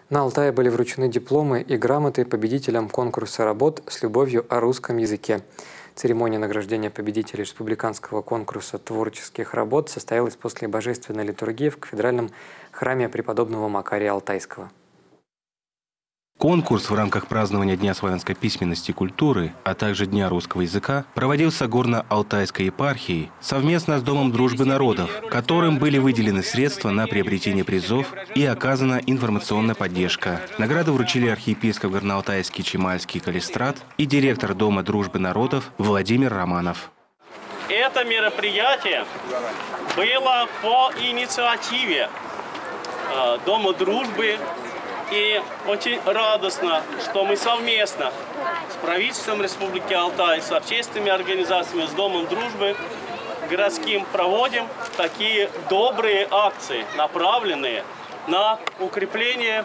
На Алтае были вручены дипломы и грамоты победителям конкурса работ с любовью о русском языке. Церемония награждения победителей республиканского конкурса творческих работ состоялась после божественной литургии в кафедральном храме преподобного Макария Алтайского. Конкурс в рамках празднования Дня славянской письменности и культуры, а также Дня русского языка проводился Горно-Алтайской епархией совместно с Домом дружбы народов, которым были выделены средства на приобретение призов и оказана информационная поддержка. Награды вручили архиепископ Горно-Алтайский Чемальский Калистрат и директор Дома дружбы народов Владимир Романов. Это мероприятие было по инициативе Дома дружбы. И очень радостно, что мы совместно с правительством Республики Алтай, с общественными организациями, с Домом дружбы городским проводим такие добрые акции, направленные на укрепление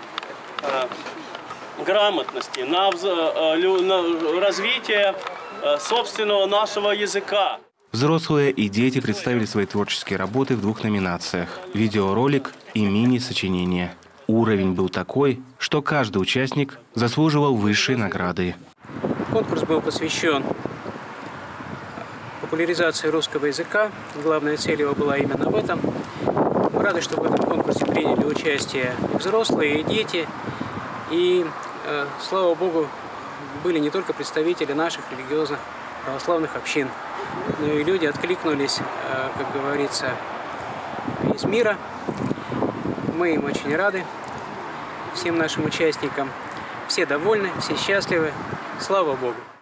грамотности, на развитие собственного нашего языка. Взрослые и дети представили свои творческие работы в двух номинациях – видеоролик и мини-сочинение. Уровень был такой, что каждый участник заслуживал высшей награды. Конкурс был посвящен популяризации русского языка. Главная цель его была именно в этом. Мы рады, что в этом конкурсе приняли участие и взрослые, и дети. И, слава Богу, были не только представители наших религиозных православных общин, но и люди откликнулись, как говорится, из мира. Мы им очень рады, всем нашим участникам. Все довольны, все счастливы. Слава Богу!